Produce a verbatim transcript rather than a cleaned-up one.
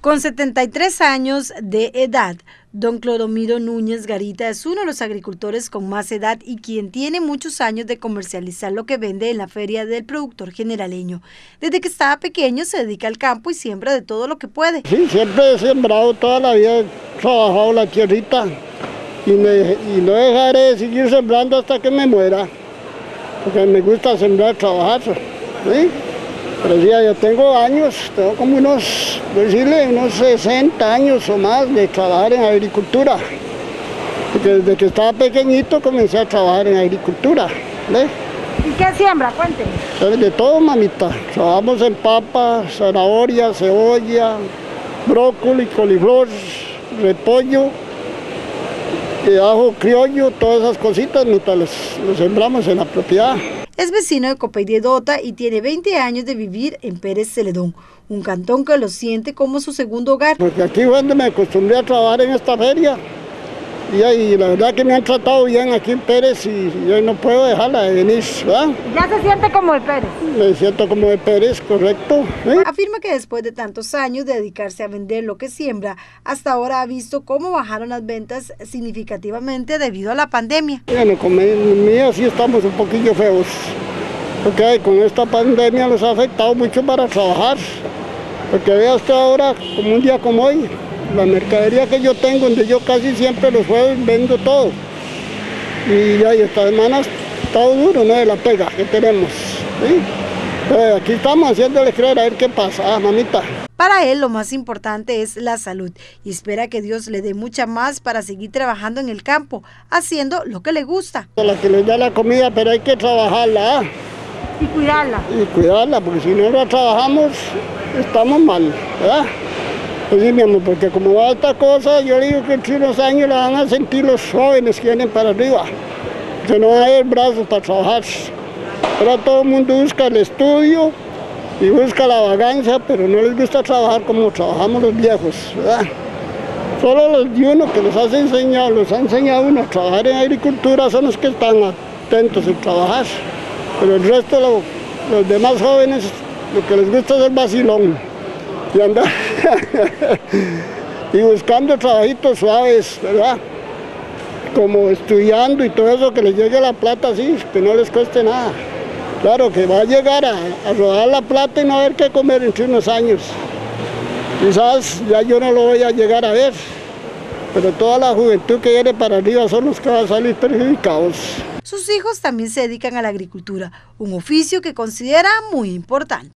Con setenta y tres años de edad, don Clodomiro Núñez Garita es uno de los agricultores con más edad y quien tiene muchos años de comercializar lo que vende en la feria del productor generaleño. Desde que estaba pequeño se dedica al campo y siembra de todo lo que puede. Sí, siempre he sembrado, toda la vida he trabajado la tierrita y, me, y no dejaré de seguir sembrando hasta que me muera, porque me gusta sembrar, trabajar, ¿sí? Pero sí, yo tengo años, tengo como unos, decirle, unos sesenta años o más de trabajar en agricultura. Porque desde que estaba pequeñito comencé a trabajar en agricultura. ¿Ve? ¿Y qué siembra? Cuénteme. De todo, mamita. Trabajamos en papas, zanahoria, cebolla, brócoli, coliflor, repollo, ajo criollo, todas esas cositas, mientras los, los sembramos en la propiedad. Es vecino de Copey de Dota y tiene veinte años de vivir en Pérez Celedón, un cantón que lo siente como su segundo hogar. Porque aquí fue donde me acostumbré a trabajar en esta feria y, y la verdad que me han tratado bien aquí en Pérez y yo no puedo dejarla de venir, ¿verdad? ¿Ya se siente como de Pérez? Me siento como de Pérez, correcto. ¿Sí? Afirma que después de tantos años de dedicarse a vender lo que siembra, hasta ahora ha visto cómo bajaron las ventas significativamente debido a la pandemia. Bueno, con mí sí estamos un poquillo feos, porque con esta pandemia nos ha afectado mucho para trabajar, porque vea hasta ahora, como un día como hoy, la mercadería que yo tengo, donde yo casi siempre los jueves vendo todo, y ya y esta semana ha estado duro, ¿no?, de la pega que tenemos, ¿sí? Pero aquí estamos haciéndole creer a ver qué pasa, ah, mamita. Para él lo más importante es la salud y espera que Dios le dé mucha más para seguir trabajando en el campo, haciendo lo que le gusta. La que les da la comida, pero hay que trabajarla. ¿eh? Y cuidarla. Y cuidarla, porque si no la trabajamos, estamos mal, ¿verdad? Pues sí, mi amor, porque como va esta cosa, yo digo que entre unos años la van a sentir los jóvenes que vienen para arriba, que no van a haber brazos para trabajar. Ahora todo el mundo busca el estudio y busca la vagancia, pero no les gusta trabajar como trabajamos los viejos, ¿verdad? Solo los de uno que les has enseñado, los ha enseñado uno a trabajar en agricultura son los que están atentos en trabajar. Pero el resto, lo, los demás jóvenes, lo que les gusta es el vacilón y andar y buscando trabajitos suaves, ¿verdad? Como estudiando y todo eso, que les llegue la plata así, que no les cueste nada. Claro que va a llegar a, a rodar la plata y no haber qué comer entre unos años. Quizás ya yo no lo voy a llegar a ver, pero toda la juventud que viene para arriba son los que van a salir perjudicados. Sus hijos también se dedican a la agricultura, un oficio que considera muy importante.